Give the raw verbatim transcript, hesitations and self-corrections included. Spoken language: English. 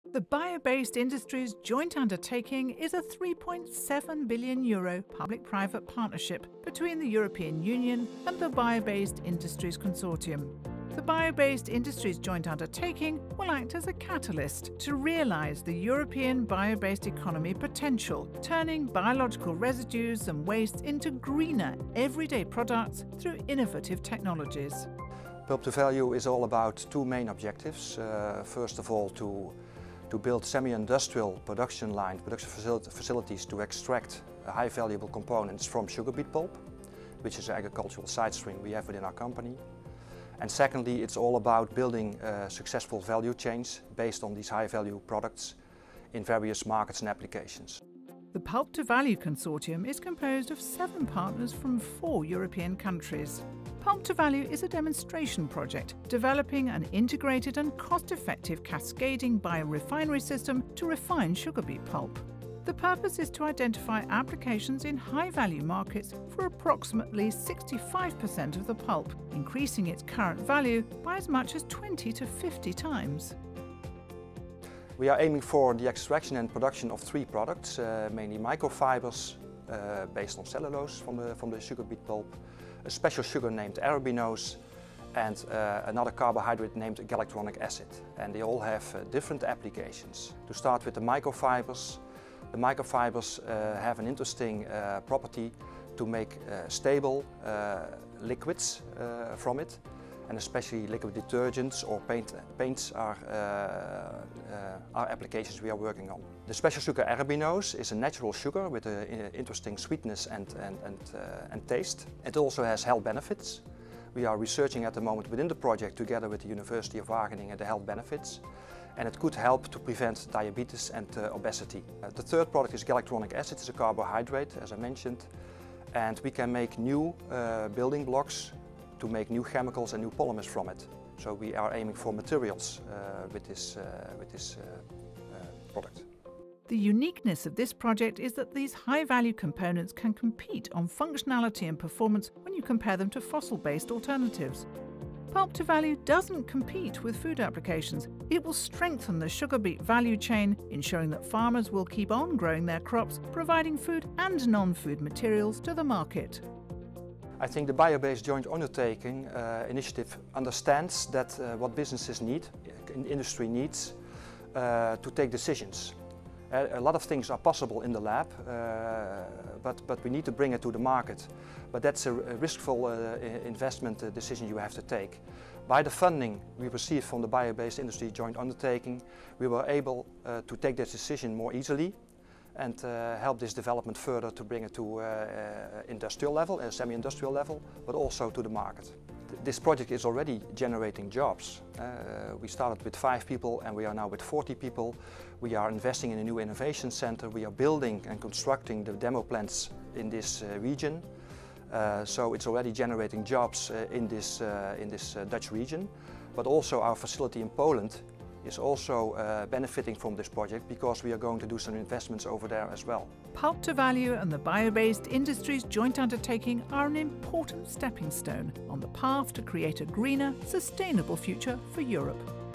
The Bio-Based Industries Joint Undertaking is a three point seven billion euro public-private partnership between the European Union and the Bio-Based Industries Consortium. The Bio-Based Industries Joint Undertaking will act as a catalyst to realise the European bio-based economy potential, turning biological residues and wastes into greener, everyday products through innovative technologies. Pulp to Value is all about two main objectives. Uh, first of all, to to build semi-industrial production line, production facilities to extract high valuable components from sugar beet pulp, which is an agricultural side stream we have within our company. And secondly, it's all about building uh, successful value chains based on these high value products in various markets and applications. The Pulp to Value consortium is composed of seven partners from four European countries. Pulp to Value is a demonstration project developing an integrated and cost-effective cascading biorefinery system to refine sugar beet pulp. The purpose is to identify applications in high-value markets for approximately sixty-five percent of the pulp, increasing its current value by as much as twenty to fifty times. We are aiming for the extraction and production of three products, uh, mainly microfibres uh, based on cellulose from the, from the sugar beet pulp, a special sugar named arabinose, and uh, another carbohydrate named galacturonic acid. And they all have uh, different applications. To start with the microfibres, the microfibres uh, have an interesting uh, property to make uh, stable uh, liquids uh, from it. And especially liquid detergents or paint, paints are, uh, uh, are applications we are working on. The special sugar arabinose is a natural sugar with an interesting sweetness and, and, and, uh, and taste. It also has health benefits. We are researching at the moment within the project together with the University of Wageningen the health benefits. And it could help to prevent diabetes and uh, obesity. Uh, the third product is galacturonic acid. It's a carbohydrate, as I mentioned. And we can make new uh, building blocks to make new chemicals and new polymers from it. So we are aiming for materials uh, with this, uh, with this uh, uh, product. The uniqueness of this project is that these high-value components can compete on functionality and performance when you compare them to fossil-based alternatives. Pulp to Value doesn't compete with food applications. It will strengthen the sugar beet value chain, ensuring that farmers will keep on growing their crops, providing food and non-food materials to the market. I think the Bio-Based Joint Undertaking uh, initiative understands that uh, what businesses need, in industry needs, uh, to take decisions. Uh, a lot of things are possible in the lab, uh, but, but we need to bring it to the market. But that's a, a riskful uh, investment uh, decision you have to take. By the funding we received from the Bio-Based Industry Joint Undertaking, we were able uh, to take this decision more easily and uh, help this development further to bring it to uh, uh, industrial level, uh, semi-industrial level, but also to the market. This project is already generating jobs. Uh, we started with five people and we are now with forty people. We are investing in a new innovation center. We are building and constructing the demo plants in this uh, region. Uh, so it's already generating jobs uh, in this, uh, in this uh, Dutch region. But also our facility in Poland is also uh, benefiting from this project because we are going to do some investments over there as well. Pulp to Value and the Bio-Based Industries Joint Undertaking are an important stepping stone on the path to create a greener, sustainable future for Europe.